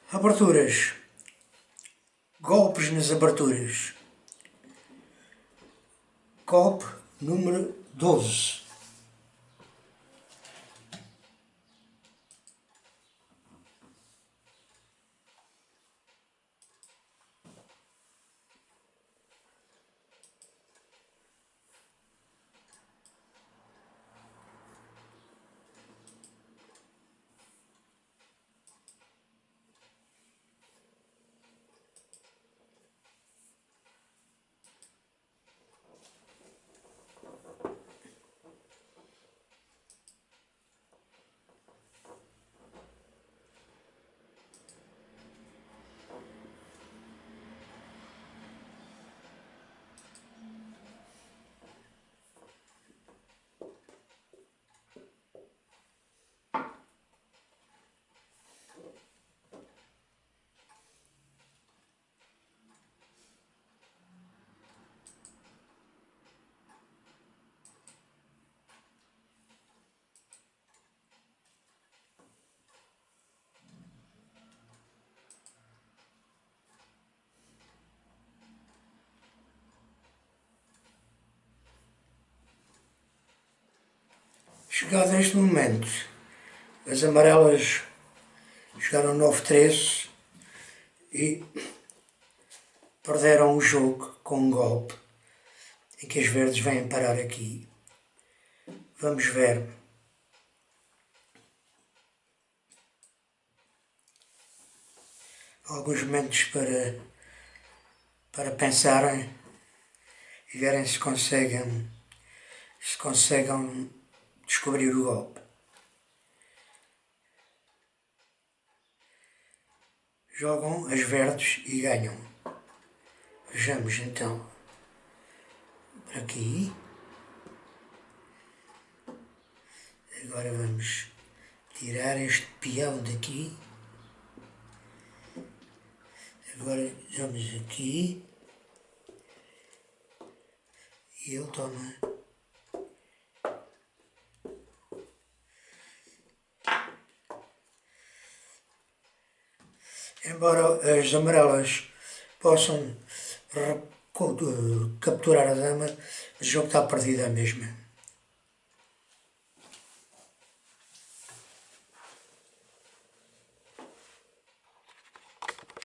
Aberturas. Golpes nas aberturas. Golpe número 12. Chegado a este momento, as amarelas chegaram 9-13 e perderam o jogo com um golpe em que as verdes vêm parar aqui. Vamos ver. Alguns momentos para pensarem e verem se conseguem descobrir o golpe. Jogam as verdes e ganham. Vejamos então por aqui. Agora vamos tirar este peão daqui. Agora vamos aqui. E ele toma. Embora as amarelas possam capturar a dama, o jogo está perdido à mesma.